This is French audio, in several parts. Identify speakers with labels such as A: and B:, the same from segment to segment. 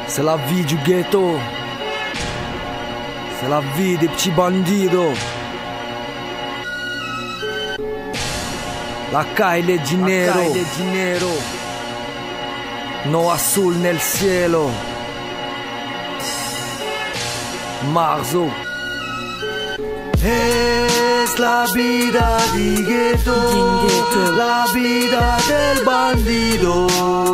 A: C'est la vie du ghetto. C'est la vie des petits bandidos. La calle dinero. No azul nel cielo. Marzo. Es la vida di ghetto, la vida del bandido.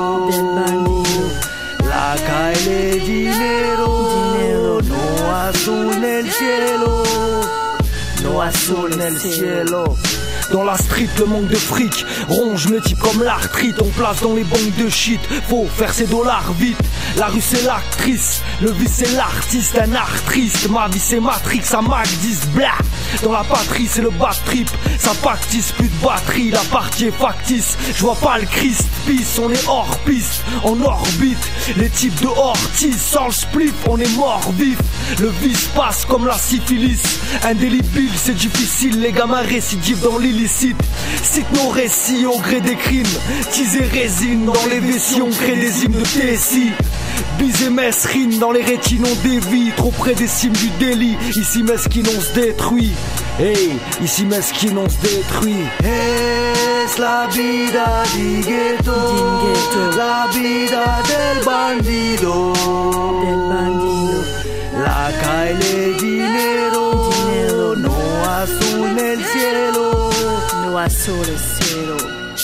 A: La calle dinero, no azul nel cielo, no azul nel cielo. Dans la street, le manque de fric ronge le type comme l'arthrite. On place dans les banques de shit, faut faire ses dollars vite. La rue c'est l'actrice, le vice c'est l'artiste. Un art triste, ma vie c'est Matrix, à Mac 10, blah. Dans la patrie c'est le bad trip, ça pactise, plus de batterie, la partie est factice. Je vois pas le Christ, peace, on est hors piste, en orbite. Les types de Ortiz, sans le spliff, on est mort vif. Le vice passe comme la syphilis, indélébile, c'est difficile. Les gamins récidivent dans l'illicite. Cite nos récits au gré des crimes, teaser résine dans les vessies, on crée des hymnes de TSI. Bise et mesrine dans les rétines on dévie, trop près des cimes du délit. Ici mesquine on se détruit. Hey, ici mesquine on se détruit. Es la vida di ghetto, la vida del bandido. La calle dinero, no azul nel cielo, no azul nel cielo.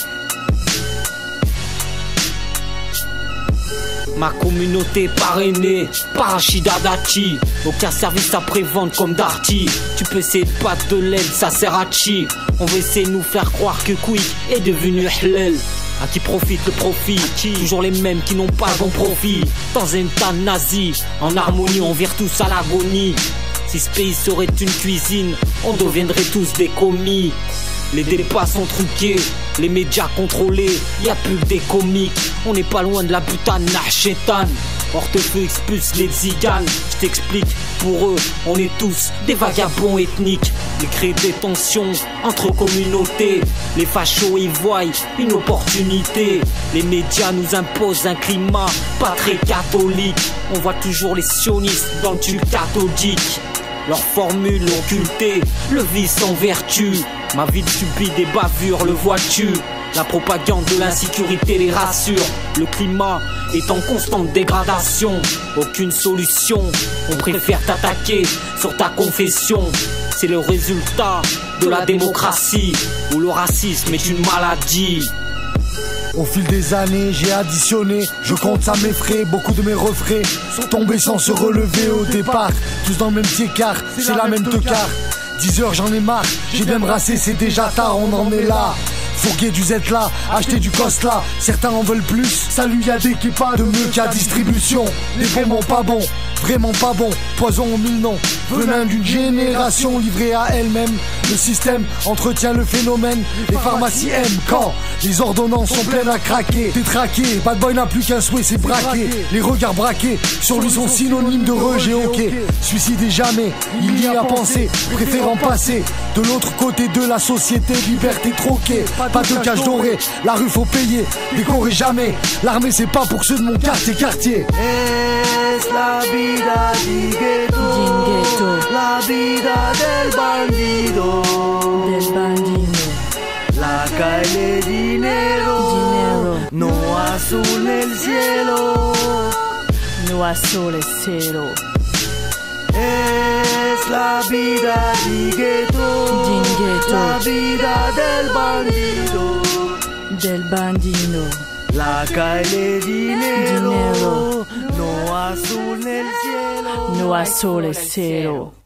B: Ma communauté parrainée par Rachida Dati. Aucun service après-vente comme Darty. Tu peux essayer de battre de l'aile, ça sert à chi. On va essayer de nous faire croire que Quick est devenu halal. À qui profite le profit? Toujours les mêmes qui n'ont pas bon profit. Dans un tas nazi, en harmonie on vire tous à l'agonie. Si ce pays serait une cuisine, on deviendrait tous des commis. Les débats sont truqués, les médias contrôlés, y a plus que des comiques. On n'est pas loin de la putane Narchétane. Portefeuille expulse les ziganes. Je t'explique, pour eux, on est tous des vagabonds ethniques. Ils créent des tensions entre communautés. Les fachos y voient une opportunité. Les médias nous imposent un climat pas très catholique. On voit toujours les sionistes dans le tube cathodique. Leur formule occultée, le vice en vertu. Ma ville subit des bavures, le vois-tu? La propagande de l'insécurité les rassure. Le climat est en constante dégradation. Aucune solution, on préfère t'attaquer sur ta confession. C'est le résultat de la démocratie, où le racisme est une maladie.
A: Au fil des années, j'ai additionné, je compte ça mes frais. Beaucoup de mes refrains sont tombés sans se relever au départ. Tous dans le même tiers-quart, c'est la même teucar. 10 heures, j'en ai marre, j'ai bien brassé, c'est déjà tard, on en est là. Fourguer du Z là, acheter du cost là. Certains en veulent plus, salut y'a des qui pas de mieux qu'à distribution. Les bonbons pas bons, vraiment pas bons. Poison aux 1000 noms, venin d'une génération livrée à elle-même. Le système entretient le phénomène. Les pharmacies aiment quand les ordonnances sont pleines à craquer. Détraqué, bad boy n'a plus qu'un souhait, c'est braqué. Les regards braqués sur lui sont synonymes de rejet, ok. Suicider jamais, il y a pensé, préférant passer de l'autre côté de la société, liberté troquée. Pas de cash doré, la rue faut payer, décorer jamais. L'armée c'est pas pour ceux de mon quartier. Es la vida di ghetto, la vida del bandido. La calle dinero, no azul nel cielo,
C: no azul nel cielo.
A: Es la vida di ghetto, la vida del bandido. La calle dinero, no azul nel cielo,
C: no azul nel cielo.